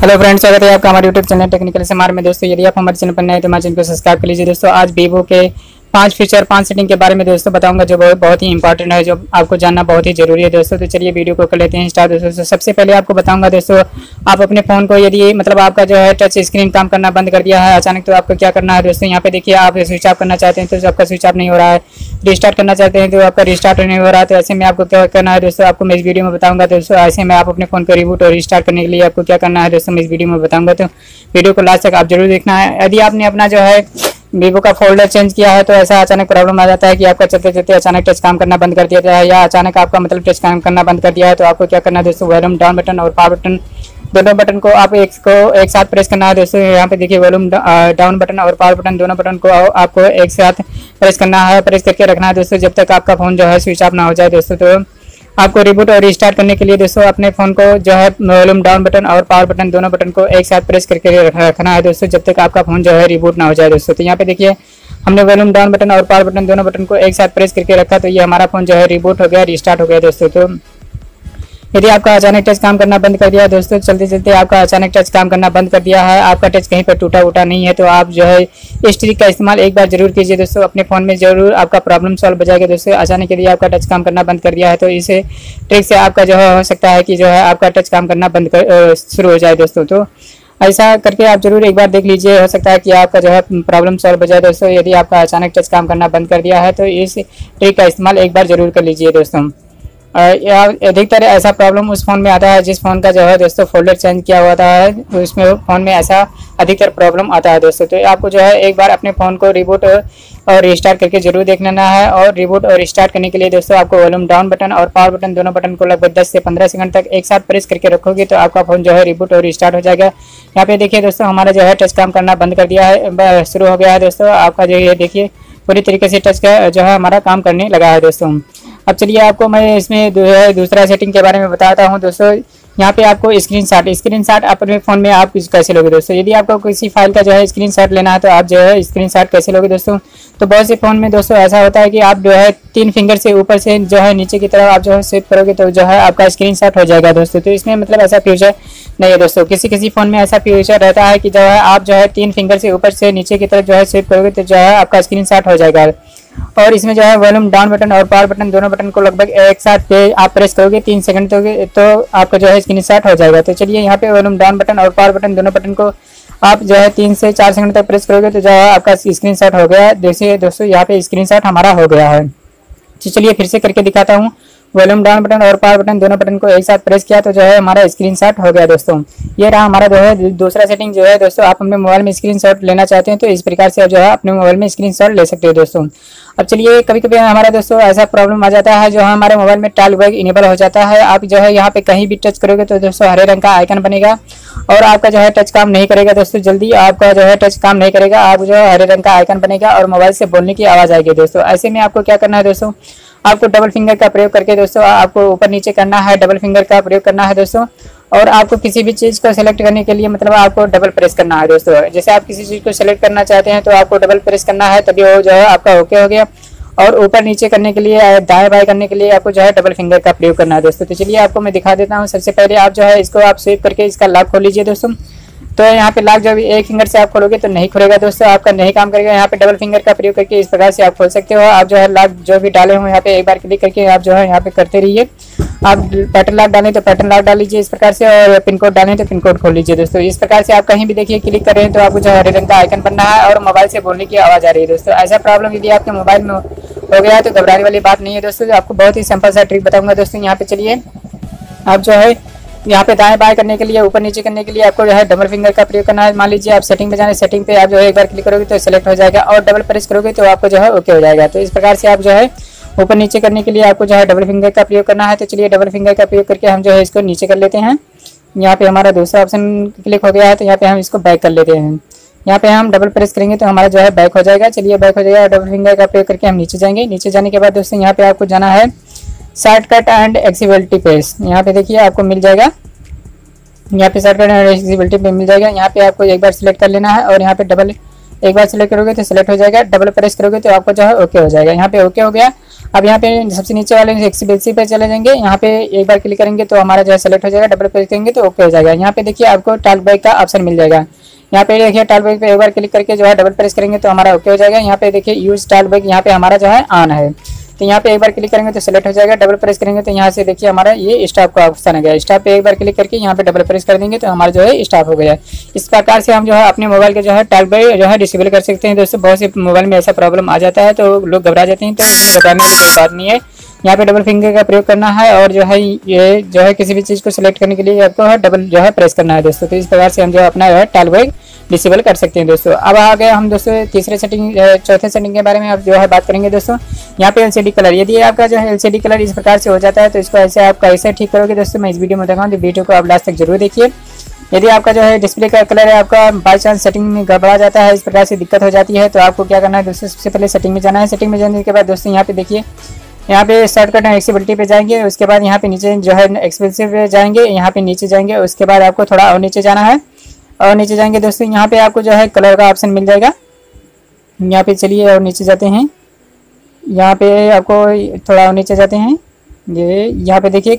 Hello friends, स्वागत है आपका हमारे यूट्यूब चैनल टेक्निकल समार में। दोस्तों यदि आप हमारे चैनल पर नए तो हमारे चैनल को सब्सक्राइब कर लीजिए। दोस्तों आज वीवो के 5 फीचर 5 सेटिंग के बारे में दोस्तों बताऊंगा, जो बहुत ही इंपॉर्टेंट है, जो आपको जानना बहुत ही जरूरी है दोस्तों। तो चलिए वीडियो को कर लेते हैं स्टार्ट। दोस्तों सबसे पहले आपको बताऊंगा दोस्तों, आप अपने फ़ोन को यदि आपका जो है टच स्क्रीन काम करना बंद कर दिया है अचानक, तो आपको क्या करना है दोस्तों। यहाँ पे देखिए, आप स्विच ऑफ करना चाहते हैं तो आपका स्विच ऑफ नहीं हो रहा है, रिस्टार्ट करना चाहते हैं तो आपका रिस्टार्ट नहीं हो रहा है। तो ऐसे में आपको क्या करना है दोस्तों, आपको मैं इस वीडियो में बताऊंगा दोस्तों। ऐसे में आप अपने फ़ोन को रिबूट और रिस्टार्ट करने के लिए आपको क्या करना है दोस्तों, मैं इस वीडियो में बताऊंगा। तो वीडियो को लास्ट तक आप जरूर देखना है। यदि आपने अपना जो है वीवो का फोल्डर चेंज किया है तो ऐसा अचानक प्रॉब्लम आ जाता है कि आपका चलते चलते अचानक टच काम करना बंद कर दिया है, या अचानक आपका टच काम करना बंद कर दिया है। तो आपको क्या करना है दोस्तों, वॉल्यूम डाउन बटन और पावर बटन दोनों बटन को आप एक साथ प्रेस करना है दोस्तों। यहाँ पे देखिए, वॉल्यूम डाउन बटन और पावर बटन दोनों बटन को आपको एक साथ प्रेस करना है, प्रेस करके रखना है दोस्तों, जब तक आपका फ़ोन जो है स्विच ऑफ ना हो जाए दोस्तों। तो आपको रिबूट और रिस्टार्ट करने के लिए दोस्तों अपने फ़ोन को जो है वॉल्यूम डाउन बटन और पावर बटन दोनों बटन को एक साथ प्रेस करके रखना है दोस्तों, जब तक आपका फ़ोन जो है रिबूट ना हो जाए दोस्तों। तो यहाँ पे देखिए, हमने वॉल्यूम डाउन बटन और पावर बटन दोनों बटन को एक साथ प्रेस करके रखा, तो ये हमारा फ़ोन जो है रिबूट हो गया, रिस्टार्ट हो गया दोस्तों। तो यदि आपका अचानक टच काम करना बंद कर दिया है दोस्तों, चलते चलते आपका अचानक टच काम करना बंद कर दिया है, आपका टच कहीं पर टूटा उटा नहीं है, तो आप जो है इस ट्रिक का इस्तेमाल एक बार जरूर कीजिए दोस्तों। अपने फ़ोन में जरूर आपका प्रॉब्लम सॉल्व हो जाएगा दोस्तों। अचानक यदि आपका टच काम करना बंद कर दिया है तो इस ट्रिक से आपका जो है हो सकता है कि जो है आपका टच काम करना शुरू हो जाए दोस्तों। तो ऐसा करके आप जरूर एक बार देख लीजिए, हो सकता है कि आपका जो है प्रॉब्लम सॉल्व हो जाए दोस्तों। यदि आपका अचानक टच काम करना बंद कर दिया है तो इस ट्रिक का इस्तेमाल एक बार जरूर कर लीजिए दोस्तों। अधिकतर ऐसा प्रॉब्लम उस फ़ोन में आता है जिस फ़ोन का जो है दोस्तों फोल्डर चेंज किया हुआ था, उसमें फ़ोन में ऐसा अधिकतर प्रॉब्लम आता है दोस्तों। तो आपको जो है एक बार अपने फ़ोन को रिबूट और रिस्टार्ट करके जरूर देख लेना है। और रिबूट और रिस्टार्ट करने के लिए दोस्तों आपको वॉल्यूम डाउन बटन और पावर बटन दोनों बटन को लगभग 10 से 15 सेकंड तक एक साथ प्रेस करके रखोगे तो आपका फ़ोन जो है रिबूट और रिस्टार्ट हो जाएगा। यहाँ पे देखिए दोस्तों, हमारा जो है टच काम करना बंद कर दिया है, शुरू हो गया है दोस्तों। आपका जो ये देखिए पूरी तरीके से टच का जो है हमारा काम करने लगा है दोस्तों। अब चलिए आपको मैं इसमें दूसरा सेटिंग के बारे में बताता हूं दोस्तों। यहाँ पे आपको स्क्रीनशॉट अपने फ़ोन में आप कैसे लोगे दोस्तों। यदि आपको किसी फाइल का जो है स्क्रीनशॉट लेना है तो आप जो है स्क्रीनशॉट कैसे लोगे दोस्तों। तो बहुत से फ़ोन में दोस्तों ऐसा होता है कि आप जो है 3 फिंगर से ऊपर से जो है नीचे की तरफ आप जो है स्विप करोगे तो जो है आपका स्क्रीनशॉट हो जाएगा दोस्तों। तो इसमें ऐसा फीचर नहीं है दोस्तों। किसी फ़ोन में ऐसा फीचर रहता है कि जो है आप जो है 3 फिंगर से ऊपर से नीचे की तरफ जो है स्विप करोगे तो जो है आपका स्क्रीनशॉट हो जाएगा। और इसमें जो है वॉल्यूम डाउन बटन और पावर बटन दोनों बटन को लगभग एक साथ आप प्रेस करोगे 3 सेकंड तो आपका जो है स्क्रीनशॉट हो जाएगा। तो चलिए यहाँ पे वॉल्यूम डाउन बटन और पावर बटन दोनों बटन को आप जो है 3 से 4 सेकंड तक प्रेस करोगे तो जो है आपका स्क्रीनशॉट हो गया। देखिए दोस्तों, यहाँ पे स्क्रीनशॉट हमारा हो गया है। तो चलिए फिर से करके दिखाता हूँ। वॉल्यूम डाउन बटन और पावर बटन दोनों बटन को एक साथ प्रेस किया तो जो है हमारा स्क्रीनशॉट हो गया दोस्तों। ये रहा हमारा जो है दूसरा सेटिंग जो है दोस्तों। आप अपने मोबाइल में स्क्रीनशॉट लेना चाहते हैं तो इस प्रकार से आप जो है अपने मोबाइल में स्क्रीनशॉट ले सकते हो दोस्तों। अब चलिए, कभी कभी हमारा दोस्तों ऐसा प्रॉब्लम आ जाता है जो हमारे मोबाइल में टॉगल बैक इनेबल हो जाता है। आप जो है यहाँ पे कहीं भी टच करोगे तो दोस्तों हरे रंग का आइकन बनेगा और आपका जो है टच काम नहीं करेगा दोस्तों। जल्दी आपका जो है टच काम नहीं करेगा, आप जो है हरे रंग का आइकन बनेगा और मोबाइल से बोलने की आवाज़ आएगी दोस्तों। ऐसे में आपको क्या करना है दोस्तों, आपको डबल फिंगर का प्रयोग करके दोस्तों आपको ऊपर नीचे करना है, डबल फिंगर का प्रयोग करना है दोस्तों। और आपको किसी भी चीज़ को सेलेक्ट करने के लिए आपको डबल प्रेस करना है दोस्तों। जैसे आप किसी चीज़ को सेलेक्ट करना चाहते हैं तो आपको डबल प्रेस करना है, तभी वो जो है आपका ओके हो गया। और ऊपर नीचे करने के लिए, दाएं बाएं करने के लिए आपको जो है डबल फिंगर का प्रयोग करना है दोस्तों। तो चलिए आपको मैं दिखा देता हूँ। सबसे पहले आप जो है इसको आप स्वीप करके इसका लॉक खोल लीजिए दोस्तों। तो यहाँ पे लॉक जब एक फिंगर से आप खोलोगे तो नहीं खुलेगा दोस्तों, आपका नहीं काम करेगा। यहाँ पे डबल फिंगर का प्रयोग करके इस प्रकार से आप खोल सकते हो। आप जो है लॉक जो भी डाले हो यहाँ पे एक बार क्लिक करके आप जो है यहाँ पे करते रहिए। आप पैटर्न लॉक डालें तो पैटर्न लॉक डाल लीजिए इस प्रकार से, और पिन कोड डालें तो पिन कोड खोल लीजिए दोस्तों। इस प्रकार से आप कहीं भी देखिए क्लिक कर रहे हैं तो आपको जो है हरे रंग का आइकन बनना है और मोबाइल से बोलने की आवाज़ आ रही है दोस्तों। ऐसा प्रॉब्लम यदि आपके मोबाइल में हो गया है तो घबराने वाली बात नहीं है दोस्तों। आपको बहुत ही सिंपल सा ट्रिक बताऊंगा दोस्तों। यहाँ पे चलिए, आप जो है यहाँ पे दाएं बाएं करने के लिए, ऊपर नीचे करने के लिए आपको जो है डबल फिंगर का प्रयोग करना है। मान लीजिए आप सेटिंग पे जाने, सेटिंग पे आप जो है एक बार क्लिक करोगे तो सेलेक्ट हो जाएगा और डबल प्रेस करोगे तो आपको जो है ओके हो जाएगा। तो इस प्रकार से आप जो है ऊपर नीचे करने के लिए आपको जो है डबल फिंगर का प्रयोग करना है। तो चलिए डबल फिंगर का प्रयोग करके हम जो है इसको नीचे कर लेते हैं। यहाँ पे हमारा दूसरा ऑप्शन क्लिक हो गया है तो यहाँ पे हम इसको बैक कर लेते हैं। यहाँ पे हम डबल प्रेस करेंगे तो हमारा जो है बैक हो जाएगा। चलिए बैक हो जाएगा। डबल फिंगर का प्रयोग करके हम नीचे जाएंगे। नीचे जाने के बाद दोस्तों यहाँ पे आपको जाना है शॉर्टकट एंड एक्सेसिबिलिटी पेज। यहाँ पे देखिए आपको मिल जाएगा, यहाँ पे शॉर्टकट एंड एक्सेसिबिलिटी पे मिल जाएगा। यहाँ पे आपको एक बार सिलेक्ट कर लेना है और यहाँ पे डबल एक बार सिलेक्ट करोगे तो सिलेक्ट हो जाएगा। डबल प्रेस करोगे तो आपको जो है ओके हो जाएगा। यहाँ पे ओके हो गया। अब यहाँ पे सबसे नीचे वाले एक्सेसिबिलिटी पे चले जाएंगे, यहाँ पे एक बार क्लिक करेंगे तो हमारा जो है सेलेक्ट हो जाएगा, डबल प्रेस करेंगे तो ओके हो जाएगा। यहाँ पे देखिए आपको टॉक बैक का ऑप्शन मिल जाएगा। यहाँ पे देखिए टॉक बैक पे एक बार क्लिक करके जो है डबल प्रेस करेंगे तो हमारा ओके हो जाएगा। यहाँ पे देखिए यूज टॉक बैक यहाँ पे हमारा जो है ऑन है, तो यहाँ पे एक बार क्लिक करेंगे तो सेलेक्ट हो जाएगा। डबल प्रेस करेंगे तो यहाँ से देखिए हमारा ये स्टॉप का ऑप्शन आ गया। स्टॉप पे एक बार क्लिक करके यहाँ पे डबल प्रेस कर देंगे तो हमारा जो है स्टॉप हो गया। इस प्रकार से हम जो है अपने मोबाइल के जो है टॉक बैक जो है डिसेबल कर सकते हैं दोस्तों। बहुत से मोबाइल में ऐसा प्रॉब्लम आ जाता है तो लोग घबरा जाते हैं, तो इसमें घबराने की कोई बात नहीं है। यहाँ पे डबल फिंगर का प्रयोग करना है और जो है ये जो है किसी भी चीज़ को सिलेक्ट करने के लिए आपको डबल जो है प्रेस करना है दोस्तों। तो इस प्रकार से हम जो है अपना जो है टॉक बैक डिसेबल कर सकते हैं दोस्तों। अब आ गए हम दोस्तों तीसरे सेटिंग चौथे सेटिंग के बारे में अब जो है बात करेंगे दोस्तों। यहाँ पे एलसीडी कलर, यदि आपका जो है एलसीडी कलर इस प्रकार से हो जाता है तो इसको ऐसे आप कैसे ठीक करोगे दोस्तों, मैं इस वीडियो में बताऊंगा, तो वीडियो को आप लास्ट तक जरूर देखिए। यदि आपका जो है डिस्प्ले का कलर है आपका बाई चांस सेटिंग में गड़बड़ा जाता है, इस प्रकार से दिक्कत हो जाती है, तो आपको क्या करना है दोस्तों, सबसे पहले सेटिंग में जाना है। सेटिंग में जाने के बाद दोस्तों यहाँ पे देखिए, यहाँ पे शॉर्टकट एक्सेसिबिलिटी पे जाएंगे, उसके बाद यहाँ पे नीचे जो है एक्सपेंसिव पे जाएंगे, यहाँ पे नीचे जाएंगे, उसके बाद आपको थोड़ा और नीचे जाना है और नीचे जाएंगे दोस्तों यहाँ पे आपको जो है कलर का ऑप्शन मिल जाएगा। यहाँ पे चलिए और नीचे जाते हैं, यहाँ पे आपको थोड़ा और नीचे जाते हैं, ये यहाँ पे देखिए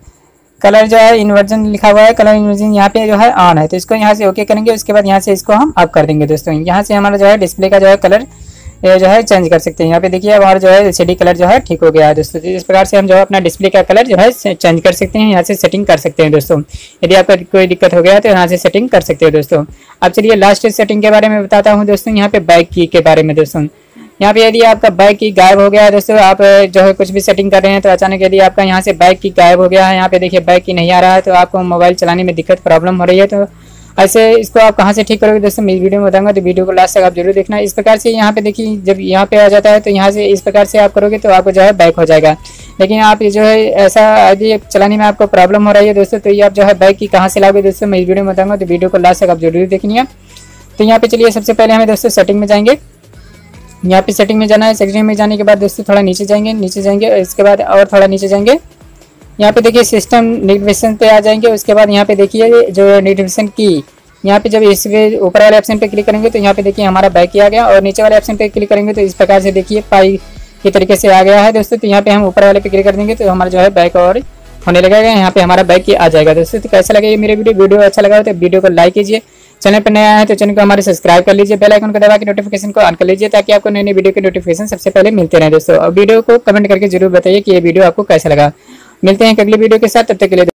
कलर जो है इन्वर्जन लिखा हुआ है, कलर इन्वर्जन यहाँ पे जो है ऑन है, तो इसको यहाँ से ओके करेंगे। उसके बाद यहाँ से इसको हम ऑफ कर देंगे दोस्तों। यहाँ से हमारा जो है डिस्प्ले का जो है कलर ये जो है चेंज कर सकते हैं। यहाँ पे देखिए हमारा जो है एलसीडी कलर जो है ठीक हो गया है दोस्तों। इस प्रकार से हम जो है अपना डिस्प्ले का कलर जो है चेंज कर सकते हैं, यहाँ से सेटिंग कर सकते हैं दोस्तों। यदि आपका कोई दिक्कत हो गया तो यहाँ से सेटिंग कर सकते हैं दोस्तों। अब चलिए लास्ट सेटिंग के बारे में बताता हूँ दोस्तों। यहाँ पे बैक की के बारे में दोस्तों, यहाँ पे यदि आपका बैक की गायब हो गया है दोस्तों, आप जो है कुछ भी सेटिंग कर रहे हैं तो अचानक यदि आपका यहाँ से बैक की गायब हो गया है, यहाँ पे देखिए बैक की नहीं आ रहा है, तो आपको मोबाइल चलाने में दिक्कत प्रॉब्लम हो रही है, तो ऐसे इसको आप कहाँ से ठीक करोगे दोस्तों, मैं वीडियो में बताऊंगा, तो वीडियो को लास्ट तक आप जरूर देखना। इस प्रकार से यहाँ पे देखिए जब यहाँ पे आ जाता है तो यहाँ से इस प्रकार से आप करोगे तो आपको जो है बैक हो जाएगा। लेकिन आप ये जो है ऐसा यदि चलाने में आपको प्रॉब्लम हो रही है दोस्तों, तो ये आप जो है बैक की कहाँ से लाओगे दोस्तों, मैं इस वीडियो में बताऊंगा, तो वीडियो को लास्ट तक आप जरूर देखनी। तो यहाँ पे चलिए सबसे पहले हमें दोस्तों सेटिंग में जाएंगे। यहाँ पे सेटिंग में जाना है। सेटिंग में जाने के बाद दोस्तों थोड़ा नीचे जाएंगे, इसके बाद और थोड़ा नीचे जाएंगे। यहाँ पे देखिए सिस्टम नोटिफिकेशन पे आ जाएंगे। उसके बाद यहाँ पे देखिए जो नोटिफिकेशन की, यहाँ पे जब इस ऊपर वाले ऑप्शन पे क्लिक करेंगे तो यहाँ पे देखिए हमारा बैक आ गया, और नीचे वाले ऑप्शन पे क्लिक करेंगे तो इस प्रकार से देखिए पाई के तरीके से आ गया है दोस्तों। तो यहाँ पे हम ऊपर वाले पे क्लिक कर देंगे तो हमारा जो है बैक और होने लगेगा, यहाँ पे हमारा बैक आ जाएगा दोस्तों। तो कैसा लगे मेरे वीडियो अच्छा लगा हो तो वीडियो को लाइक कीजिए, चैनल पर नया है तो चैनल को हमारे सब्सक्राइब कर लीजिए, बेल आइकन को दबा के नोटिफिकेशन को ऑन कर लीजिए, ताकि आपको नई नई वीडियो के नोटिफिकेशन सबसे पहले मिलते रहे दोस्तों। और वीडियो को कमेंट करके जरूर बताइए कि ये वीडियो आपको कैसा लगा। मिलते हैं अगली वीडियो के साथ, तब तक के लिए।